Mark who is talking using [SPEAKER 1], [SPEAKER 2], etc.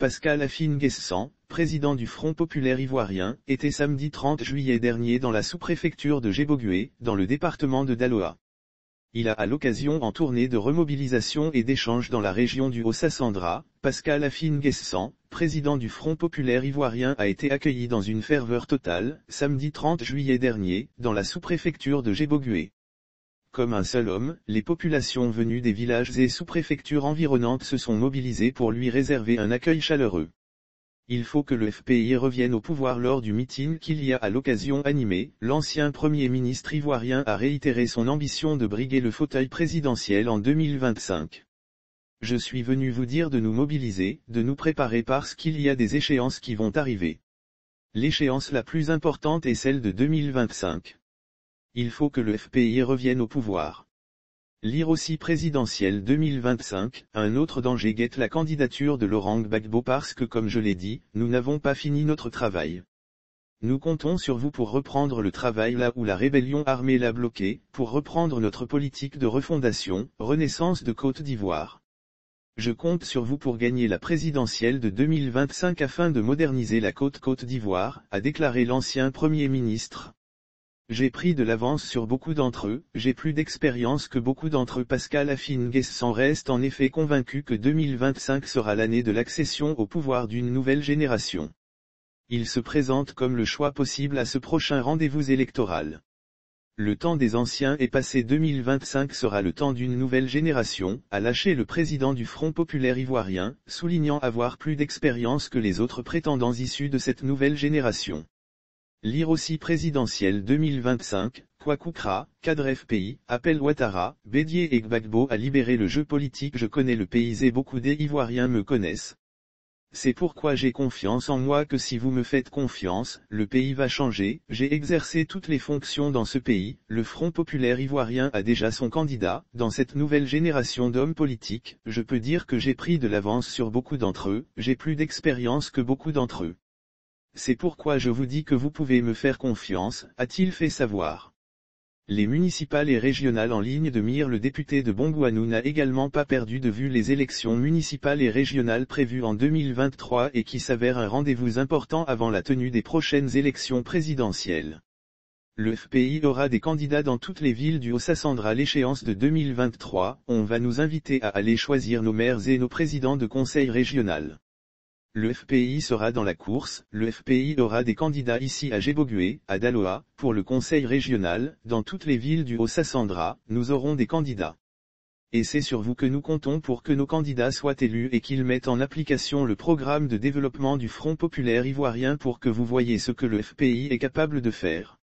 [SPEAKER 1] Pascal Afine-Guessant, président du Front populaire ivoirien, était samedi 30 juillet dernier dans la sous-préfecture de Djébogué, dans le département de Daloa. Il a à l'occasion en tournée de remobilisation et d'échange dans la région du Haut-Sassandra, Pascal Afine-Guessant, président du Front populaire ivoirien a été accueilli dans une ferveur totale, samedi 30 juillet dernier, dans la sous-préfecture de Djébogué. Comme un seul homme, les populations venues des villages et sous-préfectures environnantes se sont mobilisées pour lui réserver un accueil chaleureux. Il faut que le FPI revienne au pouvoir lors du meeting qu'il y a à l'occasion animé, l'ancien Premier ministre ivoirien a réitéré son ambition de briguer le fauteuil présidentiel en 2025. Je suis venu vous dire de nous mobiliser, de nous préparer parce qu'il y a des échéances qui vont arriver. L'échéance la plus importante est celle de 2025. Il faut que le FPI revienne au pouvoir. Lire aussi présidentielle 2025, un autre danger guette la candidature de Laurent Gbagbo parce que comme je l'ai dit, nous n'avons pas fini notre travail. Nous comptons sur vous pour reprendre le travail là où la rébellion armée l'a bloqué, pour reprendre notre politique de refondation, renaissance de Côte d'Ivoire. Je compte sur vous pour gagner la présidentielle de 2025 afin de moderniser la Côte d'Ivoire, a déclaré l'ancien Premier ministre. J'ai pris de l'avance sur beaucoup d'entre eux, j'ai plus d'expérience que beaucoup d'entre eux. Pascal Afine-Guessant reste en effet convaincu que 2025 sera l'année de l'accession au pouvoir d'une nouvelle génération. Il se présente comme le choix possible à ce prochain rendez-vous électoral. Le temps des anciens est passé, 2025 sera le temps d'une nouvelle génération, a lâché le président du Front populaire ivoirien, soulignant avoir plus d'expérience que les autres prétendants issus de cette nouvelle génération. Lire aussi présidentielle 2025, Kwakoukra, cadre FPI, appelle Ouattara, Bédié et Gbagbo à libérer le jeu politique. Je connais le pays et beaucoup des Ivoiriens me connaissent. C'est pourquoi j'ai confiance en moi que si vous me faites confiance, le pays va changer. J'ai exercé toutes les fonctions dans ce pays, le Front populaire ivoirien a déjà son candidat. Dans cette nouvelle génération d'hommes politiques, je peux dire que j'ai pris de l'avance sur beaucoup d'entre eux, j'ai plus d'expérience que beaucoup d'entre eux. C'est pourquoi je vous dis que vous pouvez me faire confiance, a-t-il fait savoir. Les municipales et régionales en ligne de mire. Le député de Bongouanou n'a également pas perdu de vue les élections municipales et régionales prévues en 2023 et qui s'avèrent un rendez-vous important avant la tenue des prochaines élections présidentielles. Le FPI aura des candidats dans toutes les villes du Haut-Sassandra à l'échéance de 2023, on va nous inviter à aller choisir nos maires et nos présidents de conseil régional. Le FPI sera dans la course, le FPI aura des candidats ici à Djébogué, à Daloa, pour le conseil régional, dans toutes les villes du Haut-Sassandra, nous aurons des candidats. Et c'est sur vous que nous comptons pour que nos candidats soient élus et qu'ils mettent en application le programme de développement du Front populaire ivoirien pour que vous voyez ce que le FPI est capable de faire.